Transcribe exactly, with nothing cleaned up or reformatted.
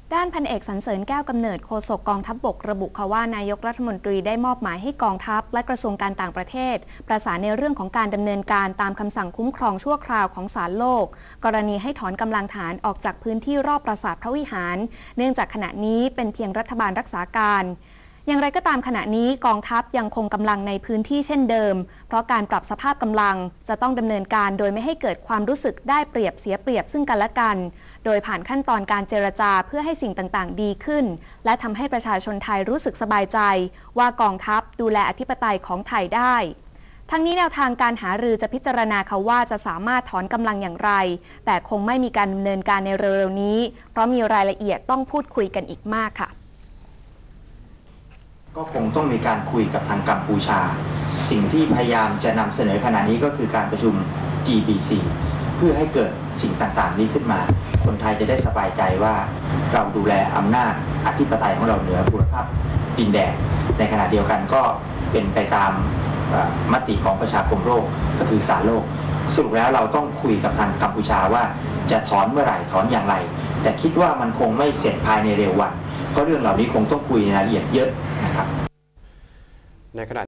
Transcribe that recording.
ด้านพันเอกสรรเสริญแก้วกำเนิดโฆษกกองทัพบกระบุค่ะว่านายกรัฐมนตรีได้มอบหมายให้กองทัพและกระทรวงการต่างประเทศประสานในเรื่องของการดำเนินการตามคำสั่งคุ้มครองชั่วคราวของศาลโลกกรณีให้ถอนกำลังฐานออกจากพื้นที่รอบปราสาทพระวิหารเนื่องจากขณะนี้เป็นเพียงรัฐบาลรักษาการอย่างไรก็ตามขณะนี้กองทัพยังคงกำลังในพื้นที่เช่นเดิมเพราะการปรับสภาพกำลังจะต้องดำเนินการโดยไม่ให้เกิดความรู้สึกได้เปรียบเสียเปรียบซึ่งกันและกันโดยผ่านขั้นตอนการเจรจาเพื่อให้สิ่งต่างๆดีขึ้นและทำให้ประชาชนไทยรู้สึกสบายใจว่ากองทัพดูแลอธิปไตยของไทยได้ทั้งนี้แนวทางการหารือจะพิจารณาค่ะว่าจะสามารถถอนกำลังอย่างไรแต่คงไม่มีการดำเนินการในเร็วๆนี้เพราะมีรายละเอียดต้องพูดคุยกันอีกมากค่ะก็คงต้องมีการคุยกับทางกัมพูชาสิ่งที่พยายามจะนำเสนอขณะนี้ก็คือการประชุม จี บี ซี เพื่อให้เกิดสิ่งต่างๆนี้ขึ้นมาคนไทยจะได้สบายใจว่าเราดูแลอำนาจอธิปไตยของเราเหนือภูมิภาคดินแดนในขณะเดียวกันก็เป็นไปตามมติของประชาคมโลกก็คือศาลโลกสรุปแล้วเราต้องคุยกับทางกัมพูชาว่าจะถอนเมื่อไหร่ถอนอย่างไรแต่คิดว่ามันคงไม่เสร็จภายในเร็ววันเพราะเรื่องเหล่านี้คงต้องคุยในรายละเอียดเยอะนะครับในขณะ